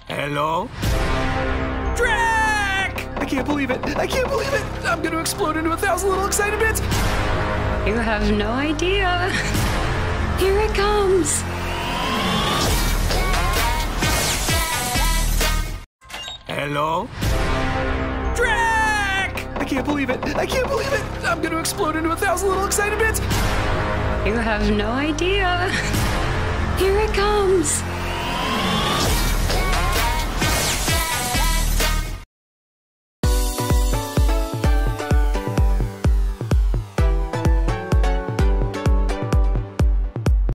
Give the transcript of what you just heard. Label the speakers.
Speaker 1: Hello?
Speaker 2: Drac! I can't believe it. I can't believe it. I'm gonna explode into 1,000 little excited bits.
Speaker 3: You have no idea. Here it comes.
Speaker 1: Hello?
Speaker 2: Drac! I can't believe it. I can't believe it. I'm gonna explode into 1,000 little excited bits.
Speaker 3: You have no idea. Here it comes.